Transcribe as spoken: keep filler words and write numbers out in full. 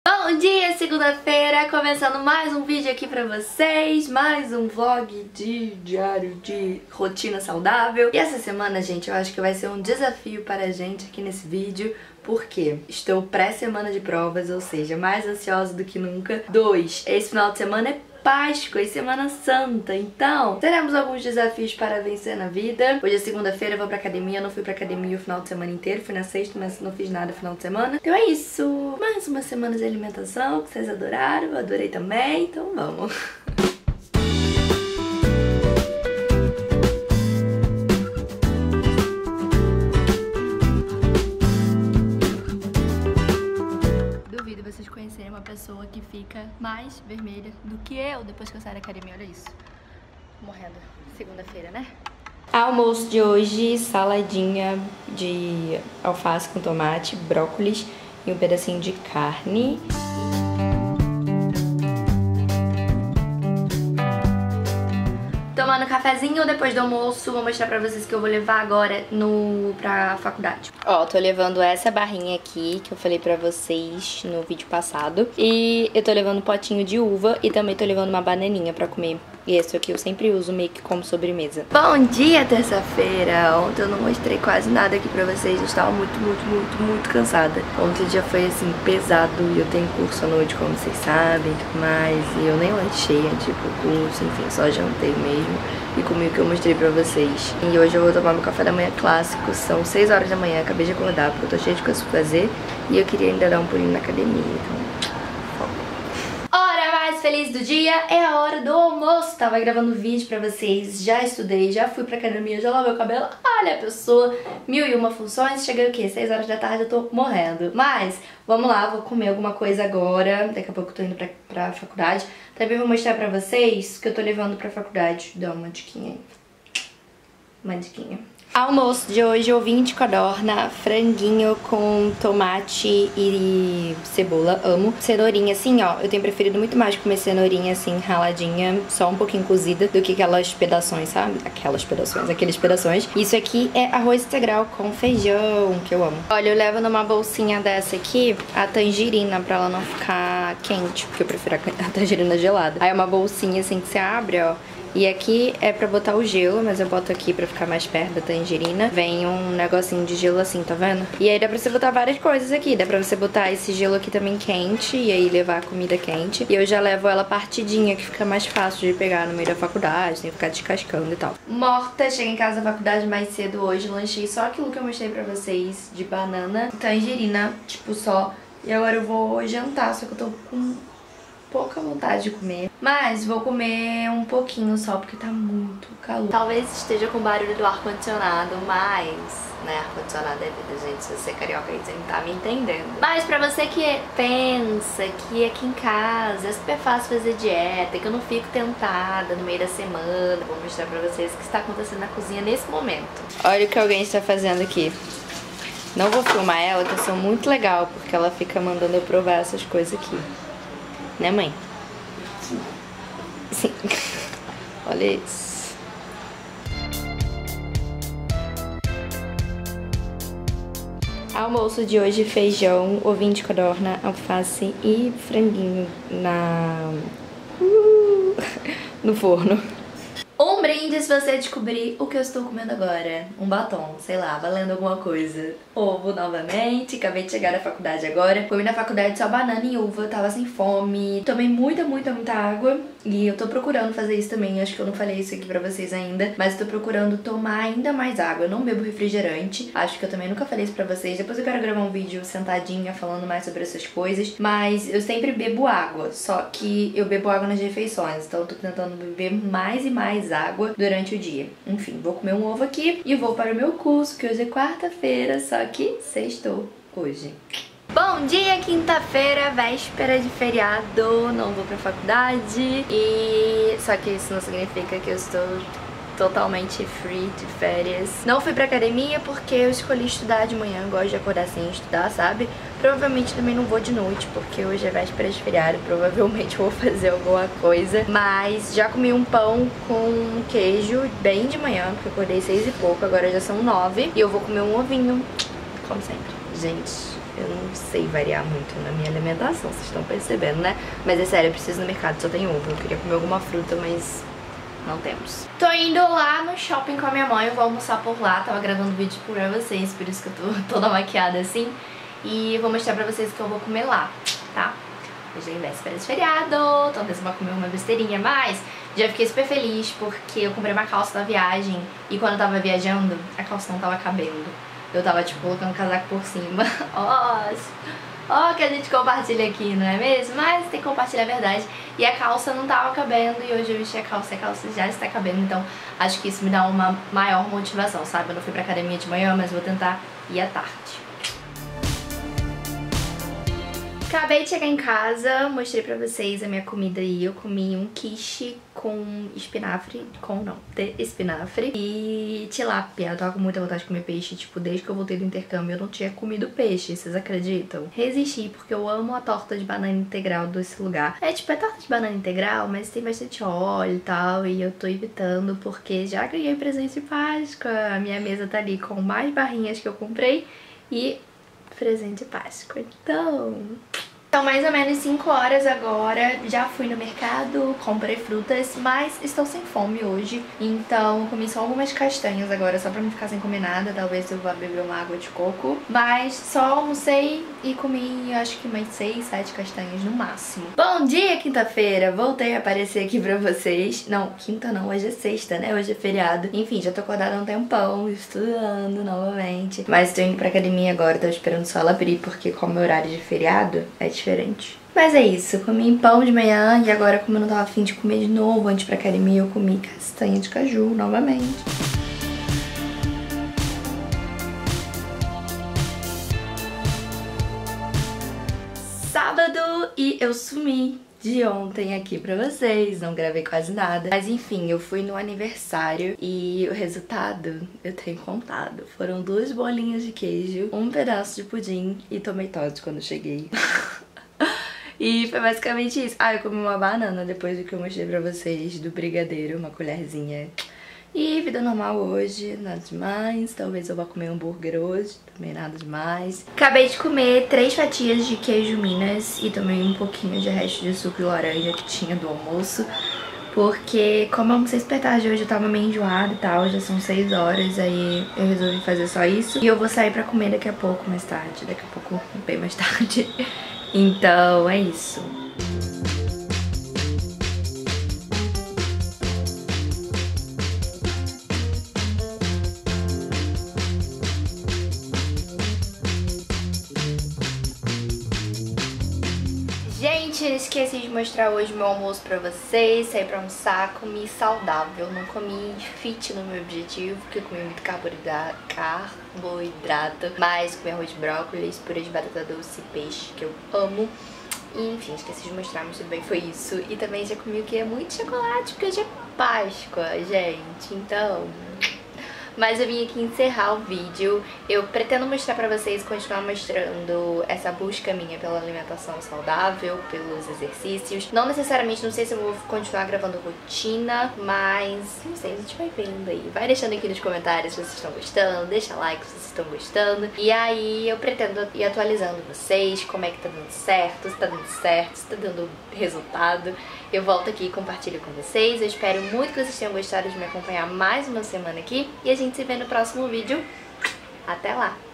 Bom dia, segunda-feira, começando mais um vídeo aqui pra vocês, mais um vlog de diário de rotina saudável. E essa semana, gente, eu acho que vai ser um desafio para a gente aqui nesse vídeo, porque estou pré-semana de provas, ou seja, mais ansiosa do que nunca. Dois, esse final de semana é Páscoa e Semana Santa, então teremos alguns desafios para vencer na vida. Hoje é segunda-feira, eu vou pra academia, não fui pra academia o final de semana inteiro, fui na sexta, mas não fiz nada no final de semana. Então é isso, mais uma semana de alimentação que vocês adoraram, eu adorei também, então vamos. Vocês conhecerem uma pessoa que fica mais vermelha do que eu depois que eu saio da academia, olha isso. Morrendo. Segunda-feira, né? Almoço de hoje, saladinha de alface com tomate, brócolis e um pedacinho de carne. Tomando cafezinho depois do almoço, vou mostrar pra vocês que eu vou levar agora no, pra faculdade. Ó, tô levando essa barrinha aqui, que eu falei pra vocês no vídeo passado. E eu tô levando um potinho de uva e também tô levando uma bananinha pra comer. E esse aqui eu sempre uso meio que como sobremesa. Bom dia, terça-feira! Ontem eu não mostrei quase nada aqui pra vocês, eu estava muito, muito, muito, muito cansada. Ontem já foi assim, pesado, e eu tenho curso à noite, como vocês sabem, e tudo mais. E eu nem lanchei antes do curso, enfim, só jantei mesmo. E comi o que eu mostrei pra vocês. E hoje eu vou tomar meu café da manhã clássico, são seis horas da manhã, acabei de acordar porque eu tô cheia de coisas pra fazer. E eu queria ainda dar um pulinho na academia, então... Feliz do dia, é a hora do almoço. Tava gravando vídeo pra vocês, já estudei, já fui pra academia, já lavei o cabelo. Olha a pessoa, mil e uma funções. Cheguei o quê? seis horas da tarde, eu tô morrendo. Mas, vamos lá, vou comer alguma coisa agora. Daqui a pouco eu tô indo pra, pra faculdade. Também vou mostrar pra vocês que eu tô levando pra faculdade. Dá uma diquinha aí. Uma diquinha. Almoço de hoje, ovinho de codorna, franguinho com tomate e cebola, amo. Cenourinha, assim, ó, eu tenho preferido muito mais comer cenourinha assim, raladinha, só um pouquinho cozida, do que aquelas pedações, sabe? Aquelas pedações, aqueles pedações. Isso aqui é arroz integral com feijão, que eu amo. Olha, eu levo numa bolsinha dessa aqui a tangerina, pra ela não ficar quente, porque eu prefiro a tangerina gelada. Aí é uma bolsinha assim que você abre, ó. E aqui é pra botar o gelo, mas eu boto aqui pra ficar mais perto da tangerina. Vem um negocinho de gelo assim, tá vendo? E aí dá pra você botar várias coisas aqui. Dá pra você botar esse gelo aqui também quente e aí levar a comida quente. E eu já levo ela partidinha, que fica mais fácil de pegar no meio da faculdade, sem ficar descascando e tal. Morta, cheguei em casa da faculdade mais cedo hoje, lanchei só aquilo que eu mostrei pra vocês de banana e tangerina, tipo só. E agora eu vou jantar, só que eu tô com pouca vontade de comer, mas vou comer um pouquinho só porque tá muito calor. Talvez esteja com barulho do ar-condicionado, mas, né, ar-condicionado é vida, gente, se você é carioca aí você não tá me entendendo. Mas pra você que pensa que aqui em casa é super fácil fazer dieta, que eu não fico tentada no meio da semana, vou mostrar pra vocês o que está acontecendo na cozinha nesse momento. Olha o que alguém está fazendo aqui. Não vou filmar ela, que eu sou muito legal, porque ela fica mandando eu provar essas coisas aqui. Né, mãe? Sim. Olha isso. Almoço de hoje, feijão, ovinho de codorna, alface e franguinho na... Uh, no forno. Um brinde se você descobrir o que eu estou comendo agora. Um batom, sei lá, valendo alguma coisa. Ovo novamente, acabei de chegar da faculdade agora. Comi na faculdade só banana e uva, tava sem fome. Tomei muita, muita, muita água. E eu tô procurando fazer isso também, acho que eu não falei isso aqui pra vocês ainda. Mas eu tô procurando tomar ainda mais água. Eu não bebo refrigerante, acho que eu também nunca falei isso pra vocês. Depois eu quero gravar um vídeo sentadinha falando mais sobre essas coisas. Mas eu sempre bebo água, só que eu bebo água nas refeições. Então eu tô tentando beber mais e mais água durante o dia. Enfim, vou comer um ovo aqui e vou para o meu curso, que hoje é quarta-feira, só que sextou hoje. Bom dia, quinta-feira, véspera de feriado, não vou pra faculdade e... Só que isso não significa que eu estou totalmente free de férias. Não fui pra academia porque eu escolhi estudar de manhã, gosto de acordar sem estudar, sabe? Provavelmente também não vou de noite, porque hoje é véspera de feriado, provavelmente vou fazer alguma coisa. Mas já comi um pão com queijo bem de manhã, porque eu acordei seis e pouco, agora já são nove. E eu vou comer um ovinho, como sempre. Gente, Eu não sei variar muito na minha alimentação, vocês estão percebendo, né? Mas é sério, eu preciso ir no mercado, só tem ovo. Eu queria comer alguma fruta, mas não temos. Tô indo lá no shopping com a minha mãe, eu vou almoçar por lá. Tava gravando vídeo pra vocês, por isso que eu tô toda maquiada assim. E vou mostrar pra vocês o que eu vou comer lá, tá? Hoje é véspera de feriado, talvez eu vá comer uma besteirinha, mas já fiquei super feliz porque eu comprei uma calça na viagem e quando eu tava viajando, a calça não tava cabendo. Eu tava, tipo, colocando o casaco por cima. Ó, ó, que a gente compartilha aqui, não é mesmo? Mas tem que compartilhar a verdade. E a calça não tava cabendo e hoje eu vesti a calça e a calça já está cabendo. Então acho que isso me dá uma maior motivação, sabe? Eu não fui pra academia de manhã, mas vou tentar ir à tarde. Acabei de chegar em casa, mostrei pra vocês a minha comida aí. Eu comi um quiche com espinafre, com não, de espinafre e tilápia. Eu tava com muita vontade de comer peixe, tipo, desde que eu voltei do intercâmbio eu não tinha comido peixe, vocês acreditam? Resisti, porque eu amo a torta de banana integral desse lugar. É tipo, é torta de banana integral, mas tem bastante óleo e tal, e eu tô evitando porque já ganhei presente de Páscoa. A minha mesa tá ali com mais barrinhas que eu comprei e presente de Páscoa. Então... São mais ou menos cinco horas agora, já fui no mercado, comprei frutas, mas estou sem fome hoje, então comi só algumas castanhas agora, só pra não ficar sem comer nada, talvez eu vá beber uma água de coco, mas só almocei e comi acho que mais seis, sete castanhas no máximo. Bom dia, quinta-feira, voltei a aparecer aqui pra vocês, não, quinta não, hoje é sexta, né, hoje é feriado, enfim, já tô acordada há um tempão, estudando novamente, mas tô indo pra academia agora, tô esperando só ela abrir, porque como é horário de feriado, é diferente. Mas é isso, comi pão de manhã e agora, como eu não tava afim de comer de novo antes pra academia, eu comi castanha de caju novamente. Sábado e eu sumi de ontem aqui pra vocês, não gravei quase nada. Mas enfim, eu fui no aniversário e o resultado eu tenho contado. Foram duas bolinhas de queijo, um pedaço de pudim e tomei Toddy quando cheguei. E foi basicamente isso. Ah, eu comi uma banana depois do que eu mostrei pra vocês do brigadeiro, uma colherzinha. E vida normal hoje, nada demais. Talvez eu vá comer hambúrguer hoje, também nada demais. Acabei de comer três fatias de queijo Minas e também um pouquinho de resto de suco de laranja que tinha do almoço. Porque como eu almocei super tarde hoje, eu tava meio enjoada e tal, já são seis horas, aí eu resolvi fazer só isso. E eu vou sair pra comer daqui a pouco, mais tarde, daqui a pouco, bem mais tarde. Então é isso. Gente, esqueci de mostrar hoje meu almoço pra vocês. Saí pra almoçar, comi saudável. Não comi fit no meu objetivo, porque eu comi muito carboidrato, carboidrato. Mas comi arroz de brócolis, purê de batata doce e peixe, que eu amo. E, enfim, esqueci de mostrar, mas tudo bem, foi isso. E também já comi o que é muito chocolate, porque hoje é Páscoa, gente. Então... Mas eu vim aqui encerrar o vídeo. Eu pretendo mostrar pra vocês, continuar mostrando essa busca minha pela alimentação saudável, pelos exercícios. Não necessariamente, não sei se eu vou continuar gravando rotina, mas não sei, a gente vai vendo aí. Vai deixando aqui nos comentários se vocês estão gostando, deixa like se vocês estão gostando. E aí eu pretendo ir atualizando vocês, como é que tá dando certo, se tá dando certo, se tá dando resultado. Eu volto aqui e compartilho com vocês. Eu espero muito que vocês tenham gostado de me acompanhar mais uma semana aqui. E a gente se vê no próximo vídeo. Até lá!